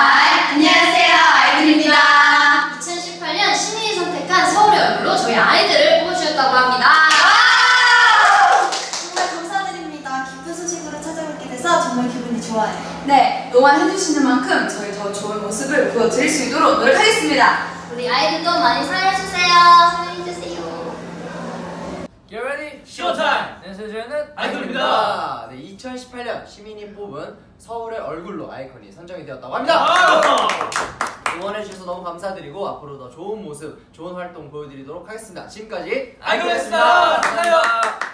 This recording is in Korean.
안녕하세요, 아이들입니다. 2018년 시민이 선택한 서울의 얼굴로 저희 아이들을 뽑아주셨다고 합니다. 정말 감사드립니다. 기쁜 소식으로 찾아뵙게 돼서 정말 기분이 좋아요. 네, 응원해주시는 만큼 저희 더 좋은 모습을 보여드릴 수 있도록 노력하겠습니다. 우리 아이들도 많이 사랑해주세요. 사랑해주세요. Get ready, showtime! 안녕하세요, 저희는 아이콘입니다. 네, 2018년 시민이 뽑은 서울의 얼굴로 아이콘이 선정이 되었다고 합니다. 응원해주셔서 너무 감사드리고 앞으로 더 좋은 모습, 좋은 활동 보여드리도록 하겠습니다. 지금까지 아이콘이었습니다. 감사해요.